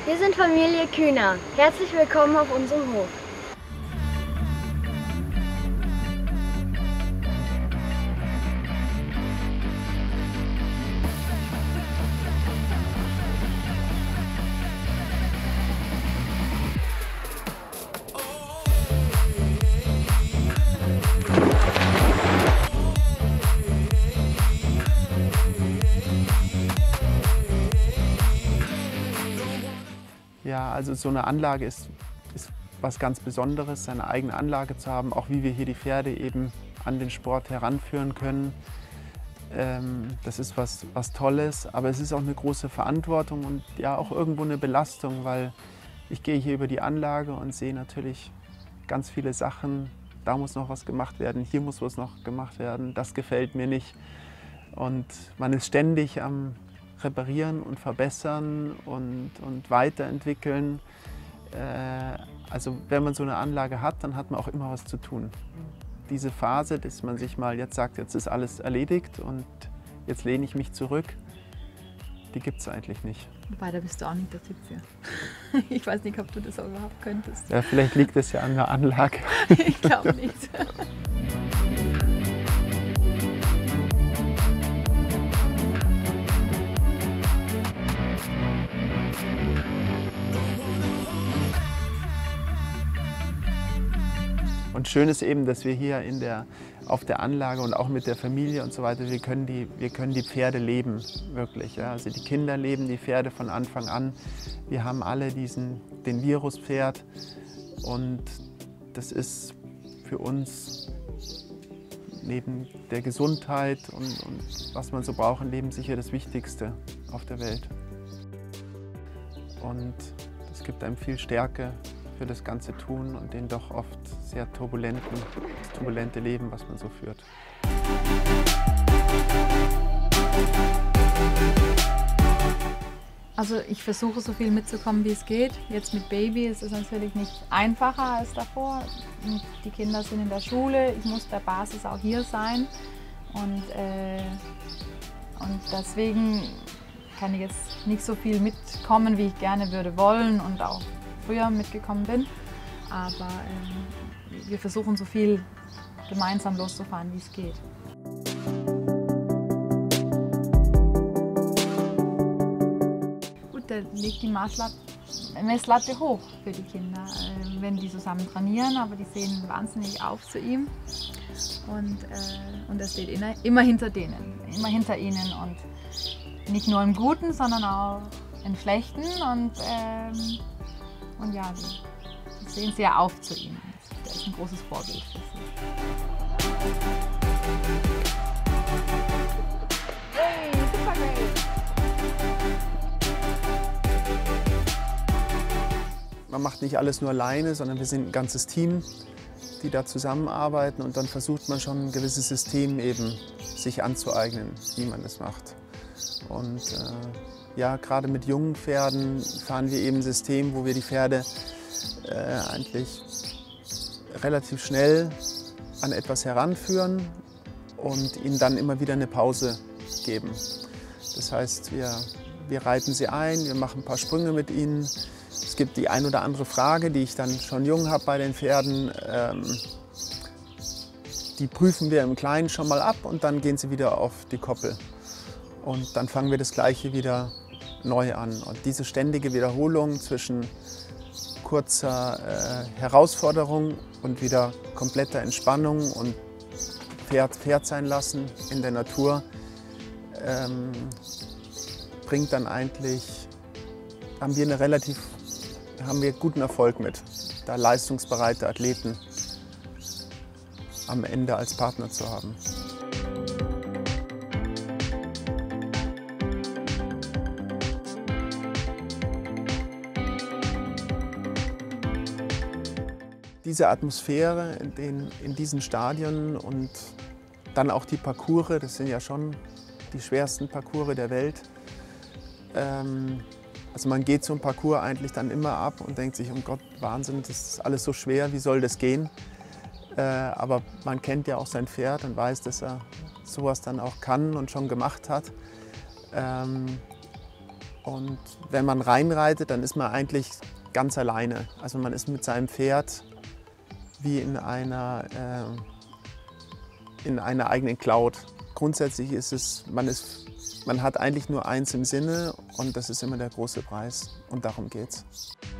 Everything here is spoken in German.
Wir sind Familie Kühner. Herzlich willkommen auf unserem Hof. Ja, also so eine Anlage ist was ganz Besonderes, seine eigene Anlage zu haben, auch wie wir hier die Pferde eben an den Sport heranführen können. Das ist was Tolles, aber es ist auch eine große Verantwortung und ja auch irgendwo eine Belastung, weil ich gehe hier über die Anlage und sehe natürlich ganz viele Sachen. Da muss noch was gemacht werden, hier muss was noch gemacht werden, das gefällt mir nicht. Und man ist ständig am Reparieren und verbessern und weiterentwickeln. Also wenn man so eine Anlage hat, dann hat man auch immer was zu tun. Diese Phase, dass man sich mal jetzt sagt, jetzt ist alles erledigt und jetzt lehne ich mich zurück, die gibt es eigentlich nicht. Wobei, da bist du auch nicht der Typ für. Ich weiß nicht, ob du das auch überhaupt könntest. Ja, vielleicht liegt es ja an der Anlage. Ich glaube nicht. Und schön ist eben, dass wir hier auf der Anlage und auch mit der Familie und so weiter, wir können die Pferde leben, wirklich. Ja. Also die Kinder leben die Pferde von Anfang an. Wir haben alle den Viruspferd und das ist für uns neben der Gesundheit und was man so braucht im Leben sicher das Wichtigste auf der Welt. Und das gibt einem viel Stärke für das ganze Tun und den doch oft sehr turbulente Leben, was man so führt. Also ich versuche so viel mitzukommen, wie es geht. Jetzt mit Baby ist es natürlich nicht einfacher als davor. Die Kinder sind in der Schule, ich muss der Basis auch hier sein. Und deswegen kann ich jetzt nicht so viel mitkommen, wie ich gerne würde wollen und auch früher mitgekommen bin. Aber wir versuchen so viel gemeinsam loszufahren, wie es geht. Gut, da legt die Messlatte hoch für die Kinder, wenn die zusammen trainieren, aber die sehen wahnsinnig auf zu ihm. Und er steht immer hinter denen, immer hinter ihnen und nicht nur im Guten, sondern auch im Schlechten. Und ja, die sehen sehr auf zu ihm. Der ist ein großes Vorbild für sie. Hey, super great! Man macht nicht alles nur alleine, sondern wir sind ein ganzes Team, die da zusammenarbeiten und dann versucht man schon ein gewisses System eben sich anzueignen, wie man das macht. Und ja, gerade mit jungen Pferden fahren wir eben ein System, wo wir die Pferde eigentlich relativ schnell an etwas heranführen und ihnen dann immer wieder eine Pause geben. Das heißt, wir reiten sie ein, wir machen ein paar Sprünge mit ihnen. Es gibt die ein oder andere Frage, die ich dann schon jung habe bei den Pferden. Die prüfen wir im Kleinen schon mal ab und dann gehen sie wieder auf die Koppel. Und dann fangen wir das Gleiche wieder neu an. Und diese ständige Wiederholung zwischen kurzer Herausforderung und wieder kompletter Entspannung und Pferd sein lassen in der Natur, bringt dann eigentlich, haben wir guten Erfolg mit, da leistungsbereite Athleten am Ende als Partner zu haben. Diese Atmosphäre in diesen Stadien und dann auch die Parcours, das sind ja schon die schwersten Parcours der Welt. Also man geht so ein Parcours eigentlich dann immer ab und denkt sich, oh Gott, Wahnsinn, das ist alles so schwer, wie soll das gehen? Aber man kennt ja auch sein Pferd und weiß, dass er sowas dann auch kann und schon gemacht hat. Und wenn man reinreitet, dann ist man eigentlich ganz alleine. Also man ist mit seinem Pferd wie in einer eigenen Cloud. Grundsätzlich ist es, man hat eigentlich nur eins im Sinne und das ist immer der große Preis und darum geht's.